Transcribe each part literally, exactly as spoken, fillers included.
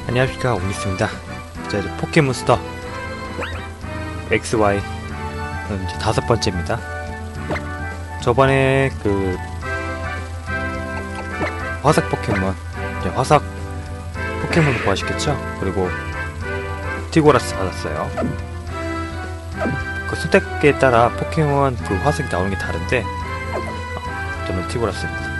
안녕하십니까, 옹있습니다. 자, 이제 포켓몬스터 엑스 와이는 이제 다섯 번째입니다. 저번에 그 화석 포켓몬, 이제 화석 포켓몬을 구하셨겠죠? 그리고 티고라스 받았어요. 그 선택에 따라 포켓몬 그 화석이 나오는 게 다른데 저는 티고라스입니다.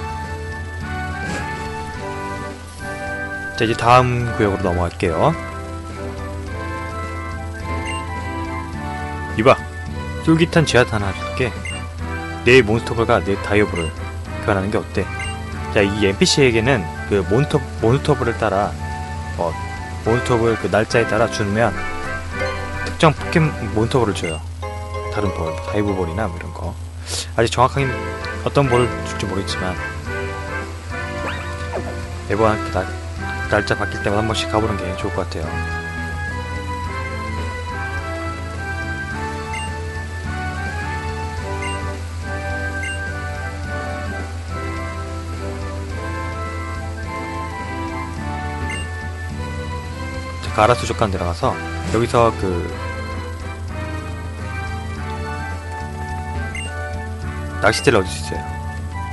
자, 이제 다음 구역으로 넘어갈게요. 이봐, 쫄깃한 쥐앗 하나 줄게. 내 몬스터볼과 내 다이어볼을 교환하는 게 어때? 자, 이 엔피씨에게는 그 몬스터, 몬스터볼을 따라 어, 몬스터볼 그 날짜에 따라 주면 특정 포켓몬 몬스터볼을 줘요. 다른 볼, 다이브볼이나 뭐 이런 거. 아직 정확하게 어떤 볼을 줄지 모르겠지만 매번 그 날, 날짜 바뀔 때마다 한 번씩 가보는 게 좋을 것 같아요. 자, 가라 수족관 들어가서 여기서 그 낚싯대를 얻을 수 있어요.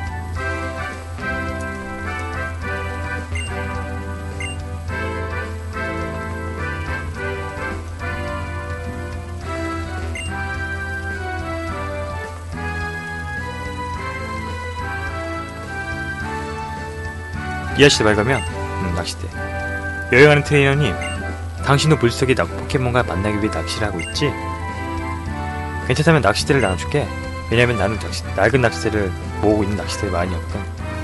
이 아저씨 발가면 음, 낚싯대. 여행하는 트레이너님, 당신도 물속의 낚 포켓몬과 만나기 위해 낚시를 하고 있지? 괜찮다면 낚싯대를 나눠줄게. 왜냐면 나는 낚시, 낡은 낚싯대를 모으고 있는 낚싯대가 많이 없거든.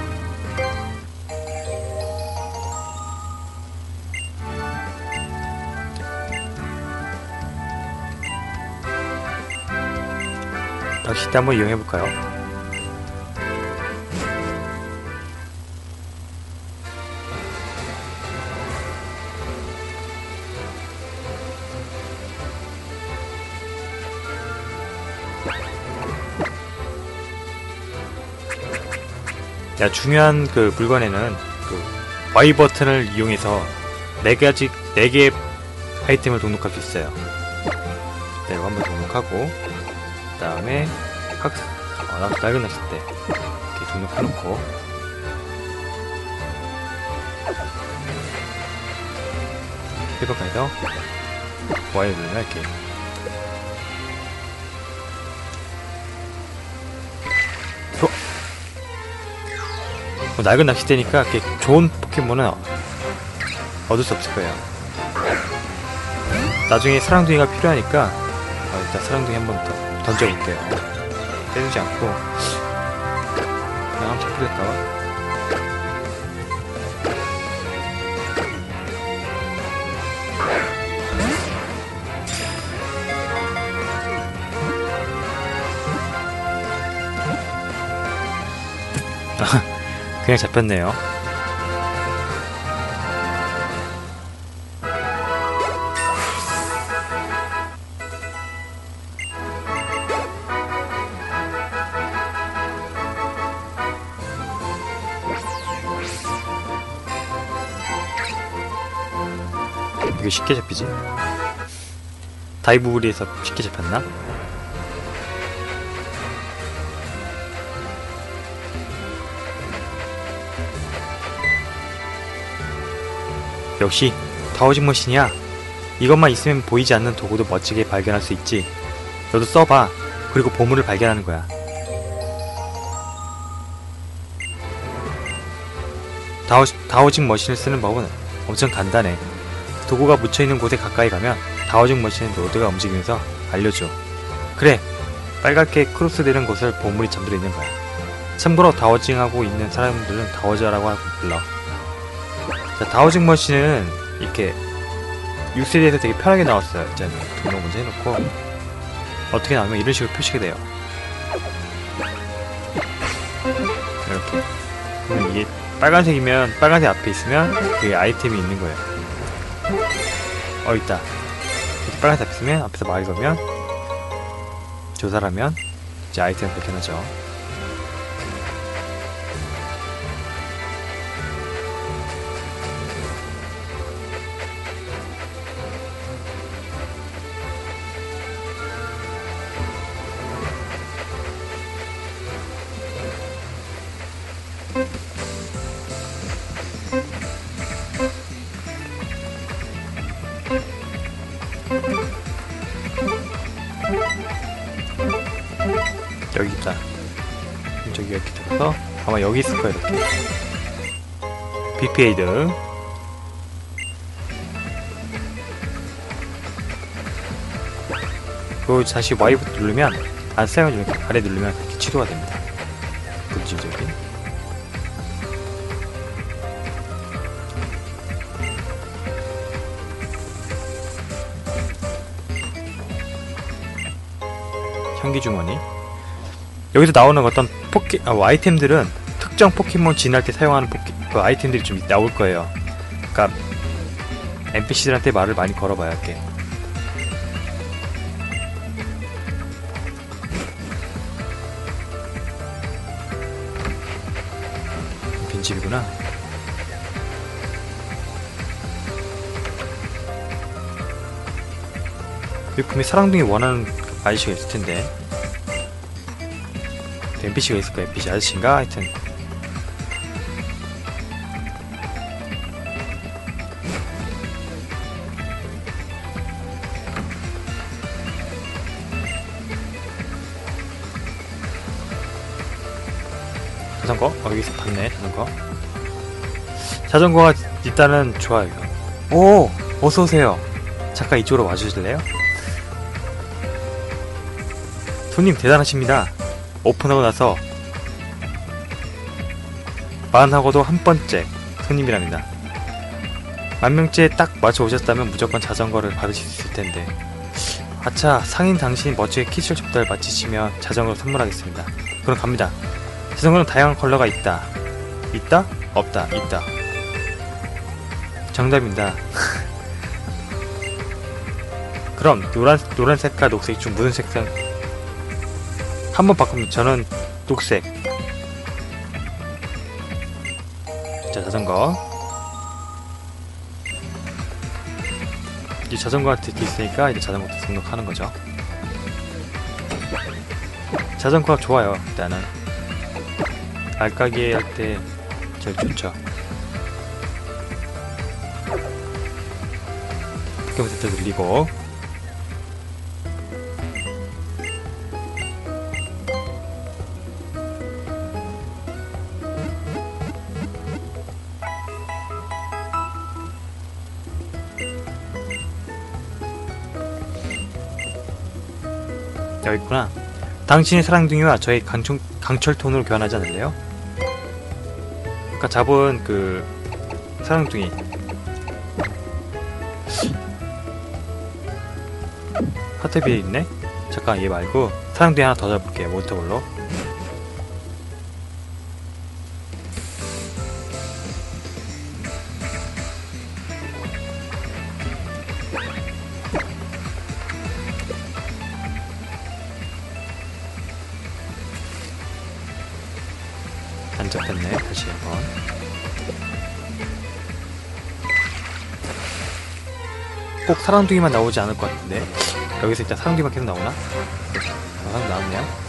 낚싯대 한번 이용해볼까요? 야, 중요한 그 물건에는 그 Y 버튼을 이용해서 네 가지, 네 개의 아이템을 등록할 수 있어요. 네, 이거 한번 등록하고, 그 다음에 각, 어, 나, 낡은 낚싯대 이렇게 등록해놓고, 페이퍼카에서 Y를 누르면 이렇게 뭐 낡은 낚싯대니까 이렇게 좋은 포켓몬은 얻을 수 없을 거예요. 나중에 사랑둥이가 필요하니까 어, 일단 사랑둥이 한번 더 던져볼게요. 때리지 않고 그냥 한번 잡히겠다. 그냥 잡혔네요. 이게 쉽게 잡히지? 다이브브리에서 쉽게 잡혔나? 역시 타워징 머신이야. 이것만 있으면 보이지 않는 도구도 멋지게 발견할 수 있지. 너도 써봐. 그리고 보물을 발견하는 거야. 다워, 다워징 머신을 쓰는 법은 엄청 간단해. 도구가 묻혀있는 곳에 가까이 가면 다워징 머신의 노드가 움직이면서 알려줘. 그래, 빨갛게 크로스되는 곳을 보물이 잠들어 있는 거야. 참고로 다워징하고 있는 사람들은 다워저라고 하고 불러. 자, 다워징 머신은 이렇게 육 세대에서 되게 편하게 나왔어요. 일단 등록 먼저 해놓고 어떻게 나오면 이런 식으로 표시가 돼요. 이렇게. 그럼 이게 빨간색이면 빨간색 앞에 있으면 그게 아이템이 있는 거예요. 어, 있다. 이렇게 빨간색 앞에 있으면 앞에서 말 걸면 조사하면 이제 아이템 발견하죠. 그래서 아마 여기 있을 거예요. 이렇게 비피에이드. 그리고 다시 와이부터 누르면 안 사용해주면 아래 누르면 이렇게 취소가 됩니다. 물질적인. 향기주머니. 여기서 나오는 어떤 포켓, 아, 아이템들은 특정 포켓몬 진할 때 사용하는 포켓, 그 아이템들이 좀 나올 거예요. 그러니까 엔피씨들한테 말을 많이 걸어봐야 할게. 빈집이구나. 여기 분명히 사랑둥이 원하는 아저씨가 있을 텐데. 엔피씨가 있을 거야. 엔피씨 아저씨인가? 하여튼. 자전거? 어, 여기서 봤네, 자전거. 자전거가 일단은 좋아요. 오! 어서오세요. 잠깐 이쪽으로 와주실래요? 손님 대단하십니다. 오픈하고 나서 만하고도 한 번째 손님이랍니다. 만 명째 딱 맞춰 오셨다면 무조건 자전거를 받으실 수 있을 텐데. 아차, 상인 당신이 멋지게 키출 접대를 마치시면 자전거를 선물하겠습니다. 그럼 갑니다. 자전거는 다양한 컬러가 있다. 있다? 없다. 있다. 정답입니다. 그럼 노란, 노란색과 녹색 중 무슨 색상? 한번 바꾸면 저는 녹색. 자, 자전거. 이 자전거한테 있으니까 이제 자전거도 등록하는 거죠. 자전거가 좋아요. 일단은 알까기 할 때 제일 좋죠. 포켓몬 세트 늘리고. 여기 있구나. 당신의 사랑둥이와 저의 강철, 강철톤으로 교환하지 않을래요? 아까 잡은 그 사랑둥이. 하트비에 있네? 잠깐 얘 말고 사랑둥이 하나 더 잡을게요. 모터볼로. 안 잡혔네. 다시 한번. 꼭 사랑둥이만 나오지 않을 것 같은데. 여기서 일단 사랑둥이만 계속 나오나? 아, 나오네요.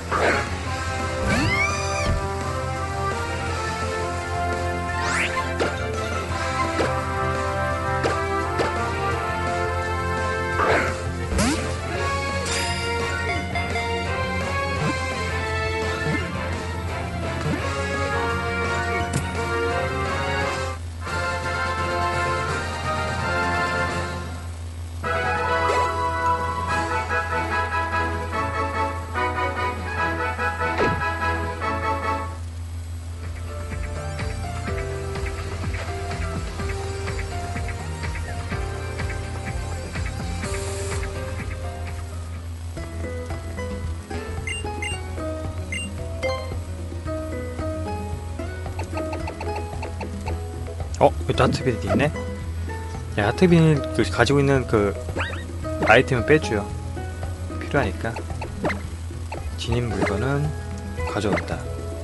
어? 여기도 하트비닐이 있네? 야, 하트비닐 그 가지고 있는 그 아이템은 빼줘요. 필요하니까. 진입 물건은 가져온다.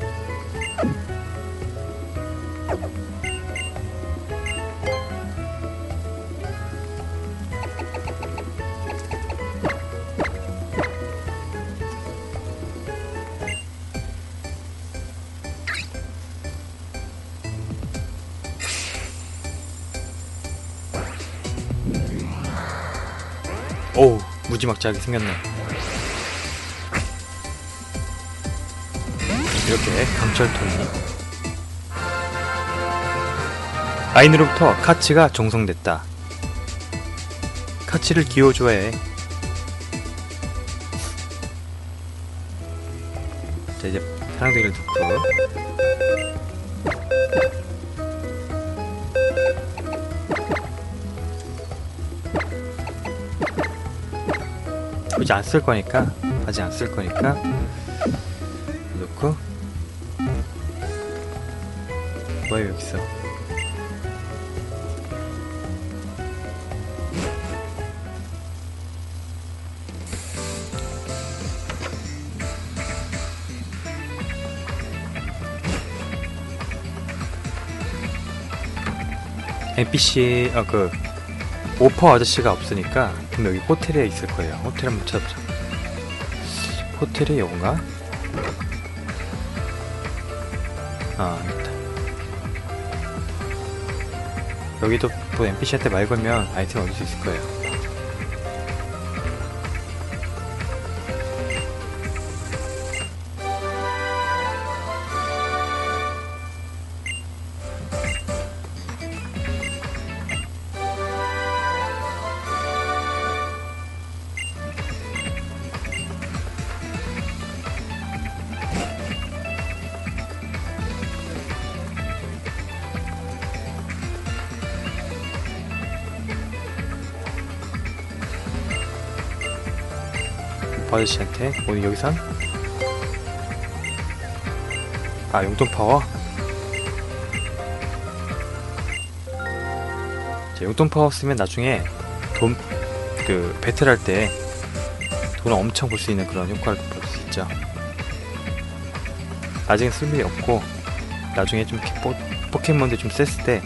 오우, 무지막지하게 생겼네. 이렇게 강철통이 아인으로부터 카치가 종성됐다. 카치를 기호 좋아해. 자, 이제 사랑둥이를 듣고 이제 안 쓸 거니까 아직 안 쓸 거니까 넣고 뭐야 여기 있어. 엔피씨 아 그 오퍼 아저씨가 없으니까 그럼 여기 호텔에 있을 거예요. 호텔 한번 찾아보자. 호텔이 여긴가? 아 있다. 여기도 또 엔피씨한테 말 걸면 아이템 얻을 수 있을 거예요. 아저씨한테 오늘 여기선 아 용돈 파워. 자, 용돈 파워 쓰면 나중에 돈 그 배틀할 때 돈 엄청 벌 수 있는 그런 효과를 볼 수 있죠. 아직은 쓸 일이 없고 나중에 좀 포, 포켓몬들 좀 셌을 때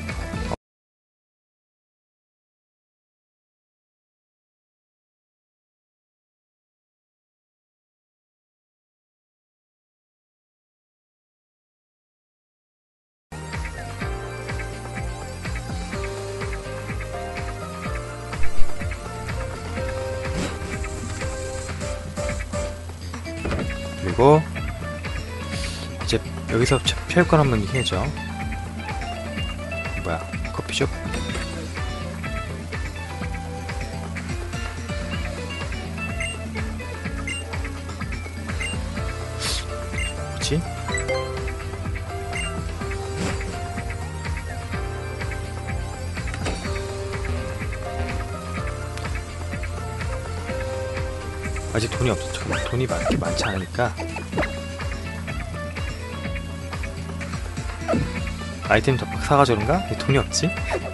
그리고 이제 여기서 체육관 한번 해야죠. 뭐야 커피숍? 뭐지? 아직 돈이 없어. 잠깐만, 돈이 많게 많지 않으니까 아이템 더 사가지고 그런가? 왜 돈이 없지?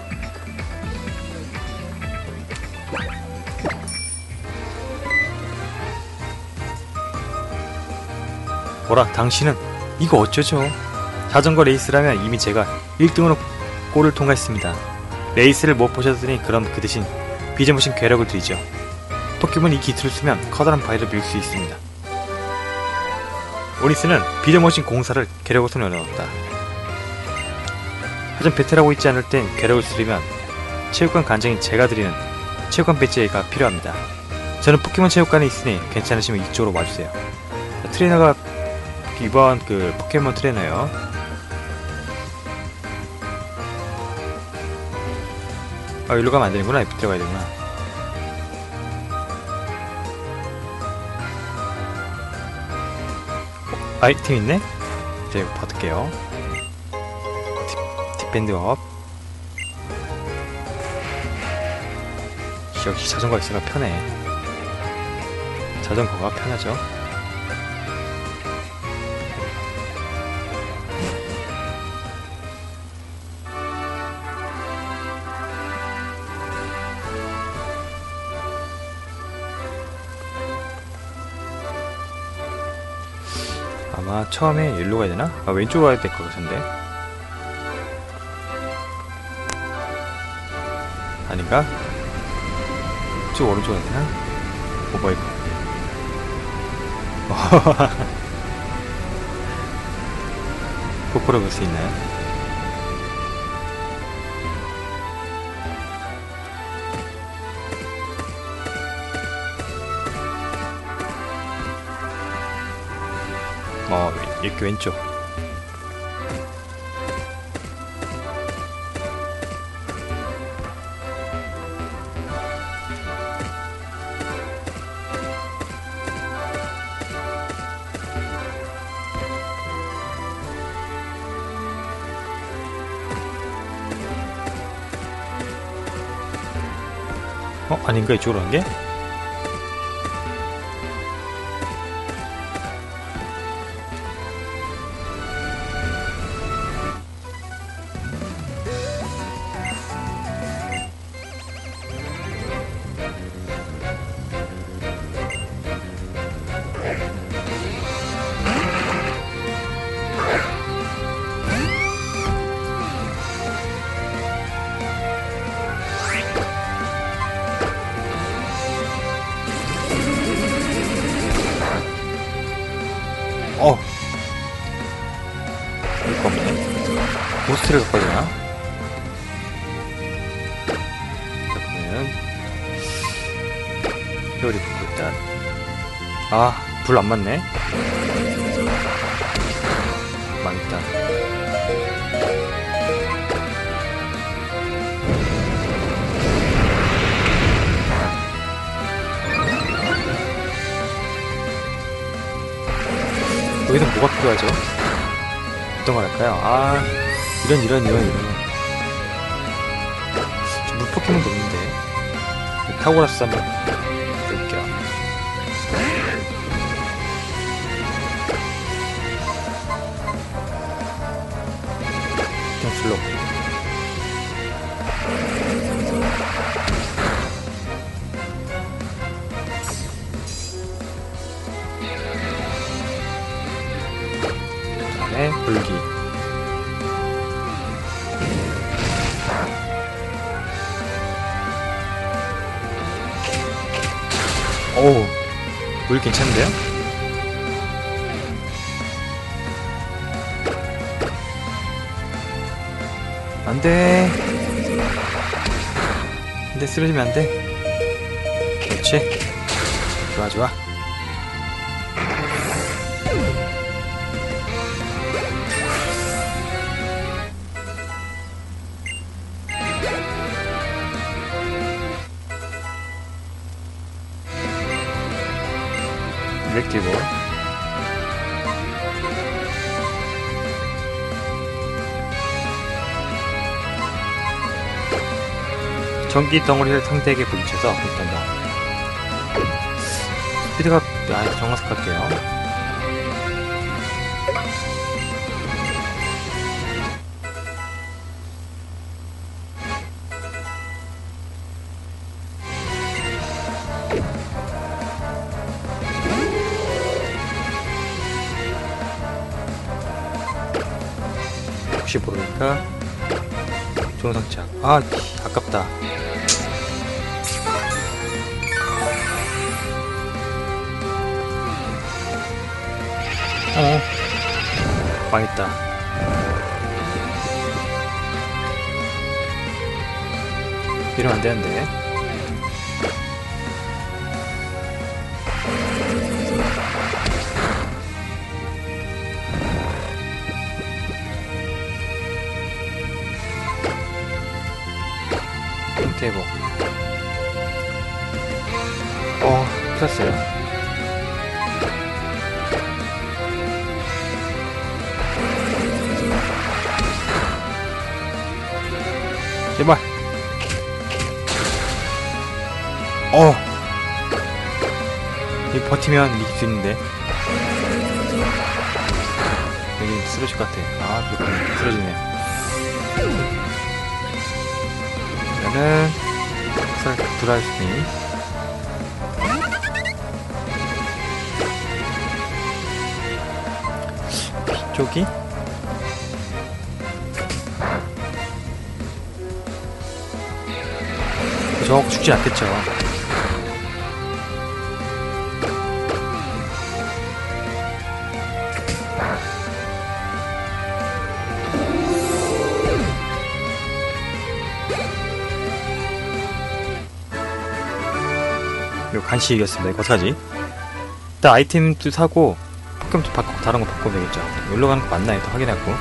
뭐라 당신은 이거 어쩌죠? 자전거 레이스라면 이미 제가 일 등으로 골을 통과했습니다. 레이스를 못 보셨으니 그럼 그 대신 비전무신 괴력을 드리죠. 포켓몬이 이 기술을 쓰면 커다란 바위를 밀 수 있습니다. 오니스는 비전머신 공사를 괴력으로 손에 넣었다. 하지만 배틀하고 있지 않을 땐 괴력을 쓰려면 체육관 관장인 제가 드리는 체육관 배지가 필요합니다. 저는 포켓몬 체육관에 있으니 괜찮으시면 이쪽으로 와주세요. 자, 트레이너가 이번 그 포켓몬 트레이너요. 아 일로 가면 안되는구나. 옆에 들어가야 되구나. 아이템 있네? 이제 받을게요. 딥밴드업. 역시 자전거 있으니까 편해. 자전거가 편하죠. 아마 처음에 일로 가야 되나? 아 왼쪽으로 가야 될 것 같은데. 아닌가? 저 오른쪽으로 가야 되나? 오 뭐야 이거. 거꾸로 볼 수 있나요? 어 이렇게 왼쪽. 어? 아닌가? 이쪽으로 간 게? 어! 이거 없네. 보스트를 갖고 되나? 그러면 회오리 붙고 일단. 아, 불 안 맞네. 망했다. 여기서 뭐가 필요하죠? 어떤 걸 할까요? 아, 이런 이런 이런 이런 물 포켓몬도 없는데 타고라스 한번 해볼게요. 그냥 슬로우. 그다음에 불기. 오우, 물 괜찮은데요? 안돼. 안돼, 쓰러지면 안돼. 그렇지. 좋아 좋아. 일렉티브. 전기 덩어리를 상대에게 부딪혀서 못한다. 스피드가 아, 정화석할게요. 혹시 모르니까 좋은 상착. 아, 아깝다. 어, 망했다. 이러면 안 되는데. 대박. 어, 풀었어요. 제발. 어. 이 버티면 이길 수 있는데. 여기 쓰러질 것 같아. 아, 그렇군요. 쓰러지네요. 이거는 브라이스님. 이쪽이? 저거 죽지 않겠죠. 이거 간신히 이겼습니다. 이거 어떡하지? 일단 아이템도 사고 포켓몬 좀 바꾸고 다른 거 바꾸면 되겠죠. 놀러 가는 거 맞나 해도 확인하고.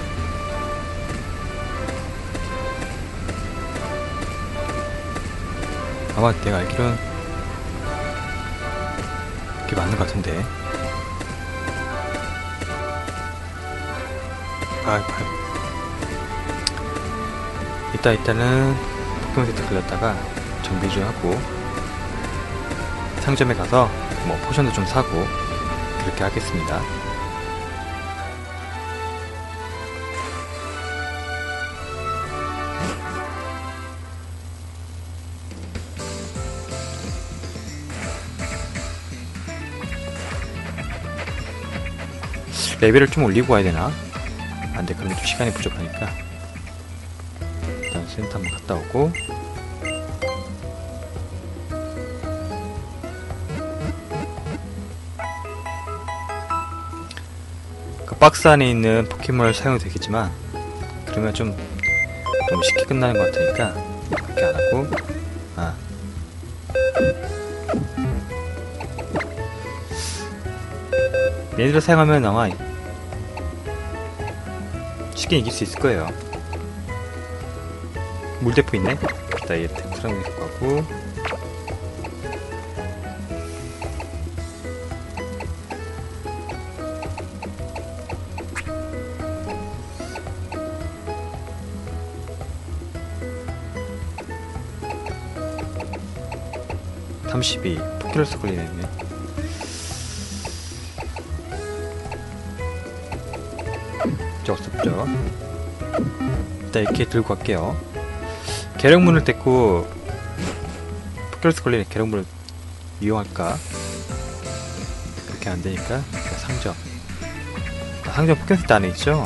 아마 내가 알기로는 이게 맞는 것 같은데. 아, 아. 이따 이따는 포켓몬 세트 걸렸다가 정비 좀 하고 상점에 가서 뭐 포션도 좀 사고 그렇게 하겠습니다. 레벨을 좀 올리고 와야 되나? 안돼, 그러면 좀 시간이 부족하니까 일단 센터 한번 갔다 오고. 그 박스 안에 있는 포켓몬을 사용해도 되겠지만 그러면 좀 너무 쉽게 끝나는 것 같으니까 그렇게 안 하고. 아, 얘들을 사용하면 아마 쉽게 이길 수 있을 거예요. 물대포 있네? 일단 얘 사용해 줄 거고. 삼십이 포켓로스 걸리네. 어쩔 수 없죠. 일단 이렇게 들고 갈게요. 계룡문을 뗐고 포켓로스 걸리네. 계룡문을 이용할까? 그렇게 안되니까 상점. 아, 상점 포켓로스 안에 있죠?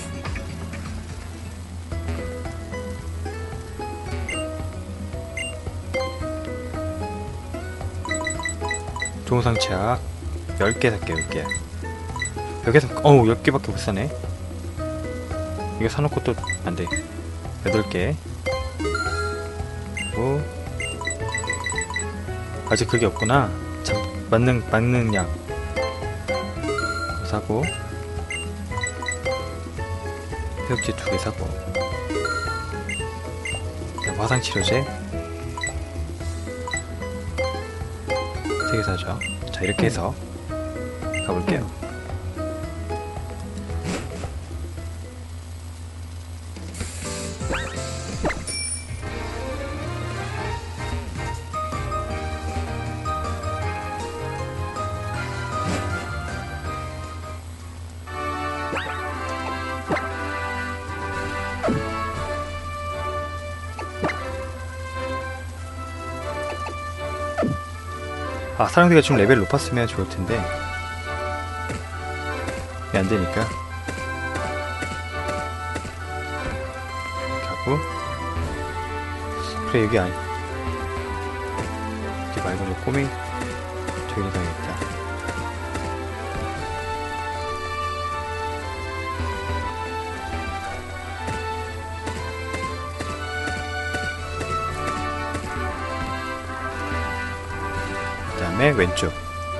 좋은 상체약 열 개 살게. 열 개 여기서 어우 열 개밖에 못 사네. 이거 사놓고 또 안돼. 여덟 개 그리고 아직 그게 없구나. 참, 맞는 맞는 약 사고, 회복제 두 개 사고, 화상치료제 세 개 사죠. 자, 이렇게 해서 가볼게요. 아, 사람들이 좀 레벨 높았으면 좋을텐데 이게 안되니까 가고. 그래, 여기 아니 여기 말고 저 꼬미 저기로 가야겠다. 그 다음에 왼쪽.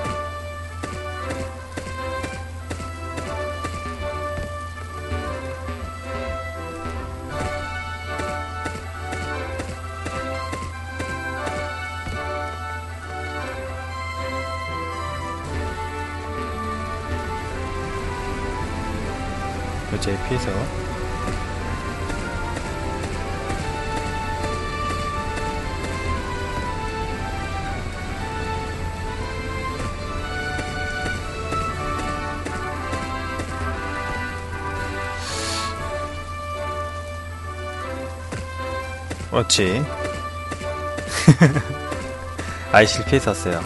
여자에 피해서 그렇지. 아이, 실패했었어요.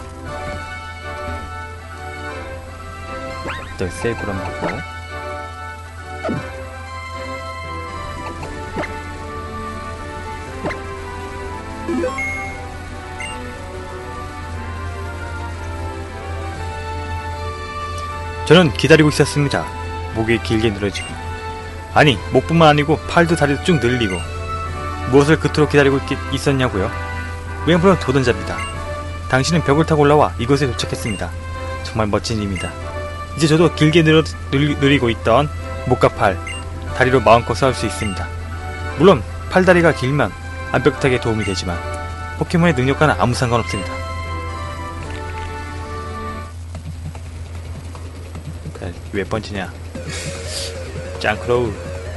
또 세이브를 한번 하고. 저는 기다리고 있었습니다. 목이 길게 늘어지고, 아니 목뿐만 아니고 팔도 다리도 쭉 늘리고. 무엇을 그토록 기다리고 있, 있었냐고요? 웸프는 도전자입니다. 당신은 벽을 타고 올라와 이곳에 도착했습니다. 정말 멋진 일입니다. 이제 저도 길게 늘어, 늘, 누리고 있던 목과 팔, 다리로 마음껏 싸울 수 있습니다. 물론 팔다리가 길면 완벽하게 도움이 되지만 포켓몬의 능력과는 아무 상관없습니다. 자, 몇 번째냐? 짱크로우.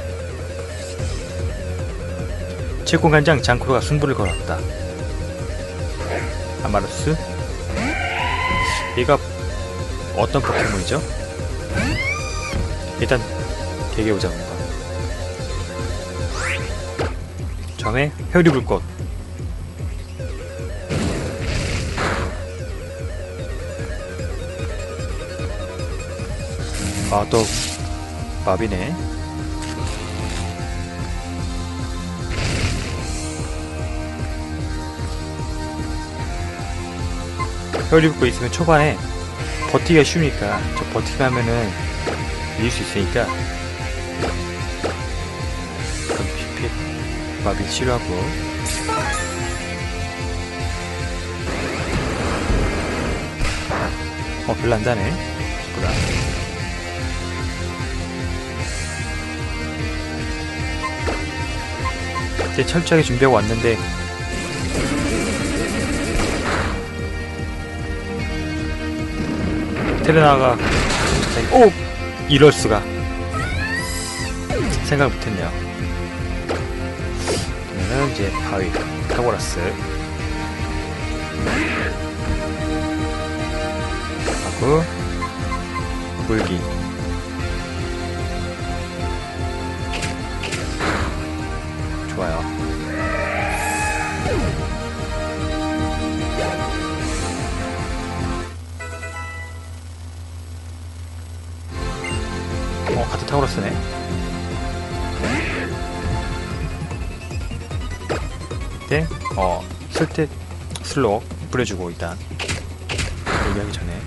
채권관장 장크로가 승부를 걸었다. 아마루스? 얘가 어떤 포켓몬이죠? 일단 개개보자. 정해 회오리불꽃. 아, 또 마비네. 회오리불꽃 있으면 초반에 버티기가 쉬우니까 저 버티기만 하면은 이길 수 있으니까 그럼 피피 마비 치료하고. 어, 별로 안 다네. 그래. 이제 철저하게 준비하고 왔는데 테레나가 오! 이럴수가. 생각 못했네요. 그러면은 이제 바위 타고라스 하고 물기. 좋아요. 어, 같은 타고라스네. 네, 어, 쓸 때 슬록 뿌려주고 일단 여기 하기 전에.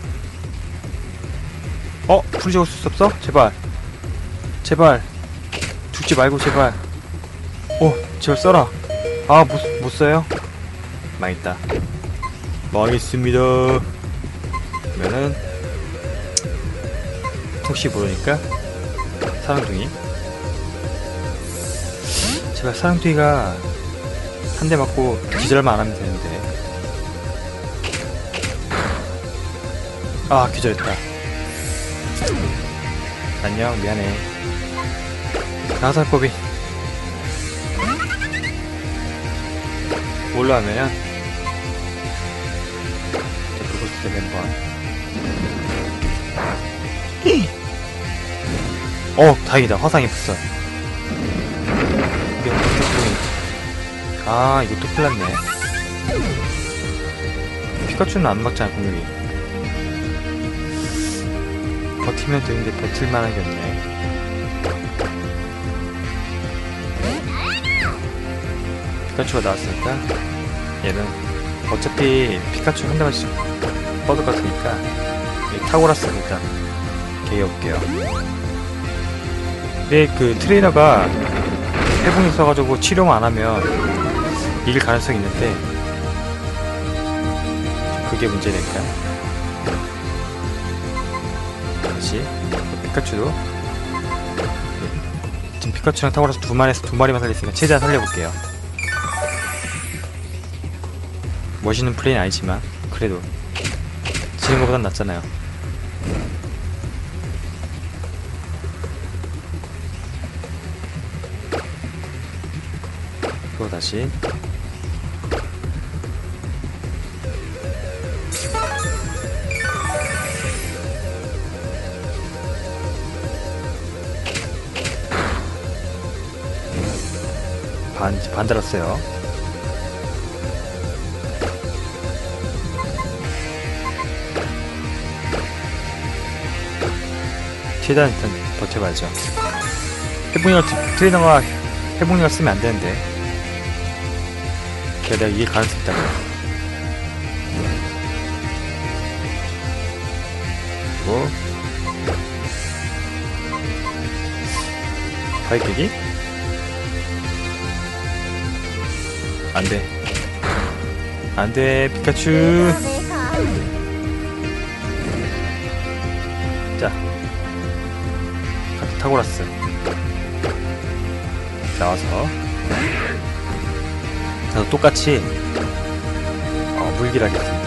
어, 풀이 쓸 수 없어? 제발, 제발 죽지 말고 제발. 오, 제발 써라. 아, 못, 못 써요? 망했다. 망했습니다. 그러면은 혹시 모르니까 사랑둥이. 제발 사랑둥이가 한 대 맞고 기절만 안 하면 되는데. 아, 기절했다. 안녕, 미안해. 가살법이 올라오면은 그곳에 멤버. 어, 다행이다. 화상이 붙어. 이게 어떻게. 아, 이거 또 큰일났네. 피카츄는 안 맞잖아, 공격이. 버티면 되는데 버틸만한 게 없네. 피카츄가 나왔으니까 얘는 어차피 피카츄 한 대만 뻗을 것 같으니까 타고라스 일단 개겨볼게요. 근데 그 트레이너가 회복이 있어가지고 치료만 안 하면 이길 가능성이 있는데 그게 문제니까. 다시 피카츄도 지금 피카츄랑 타고라스 두 마리에서 두 마리만 살렸으니까 최대한 살려볼게요. 멋있는 플레이는 아니지만 그래도 지는 것보단 낫잖아요. 또 다시 반, 반 달았어요. 최대한 일단 버텨봐야죠. 회복력을, 트레이너가 회복력을 쓰면 안 되는데. 그래, 내가 이길 가능성이 있다고. 그리고 바위깨기? 안돼. 안돼, 피카츄. 자, 타고라스. 나와서 저도 똑같이 어, 물기를 하겠습니다.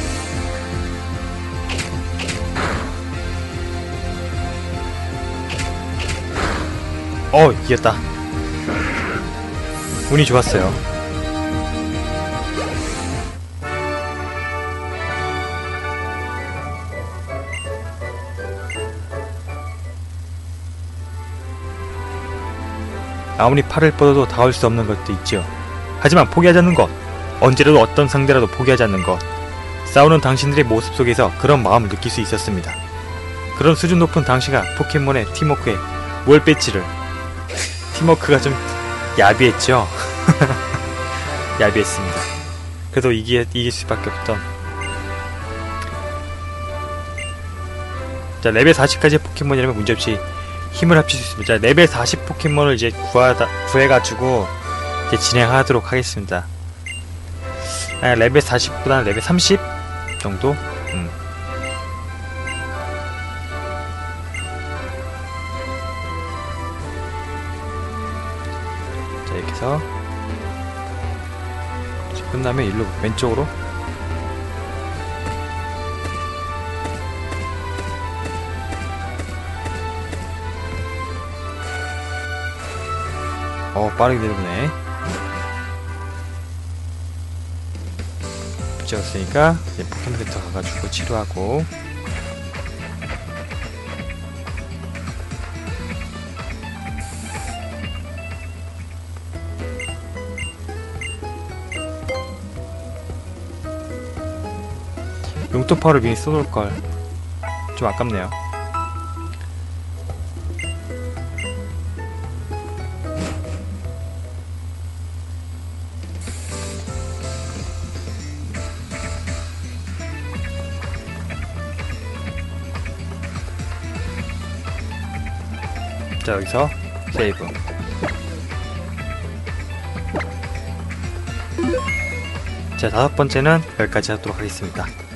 어, 이겼다. 운이 좋았어요. 아무리 팔을 뻗어도 닿을 수 없는 것도 있지요. 하지만 포기하지 않는 것. 언제라도 어떤 상대라도 포기하지 않는 것. 싸우는 당신들의 모습 속에서 그런 마음을 느낄 수 있었습니다. 그런 수준 높은 당신과 포켓몬의 팀워크에 뭘 배지를. 팀워크가 좀 야비했죠. 야비했습니다. 그래도 이기, 이길 수밖에 없던. 자, 레벨 사십까지 포켓몬이라면 문제없이 힘을 합칠 수 있습니다. 자, 레벨 사십 포켓몬을 이제 구하다, 구해가지고 이제 진행하도록 하겠습니다. 아, 레벨 사십보다는 레벨 삼십 정도? 음. 자, 이렇게 해서 끝나면 일로 왼쪽으로 어, 빠르게 내려오네. 붙였으니까 이제 포켓몬센터 가가지고 치료하고. 용토파를 미리 쏘놓을걸. 좀 아깝네요. 자, 여기서 세이브. 자, 다섯 번째는 여기까지 하도록 하겠습니다.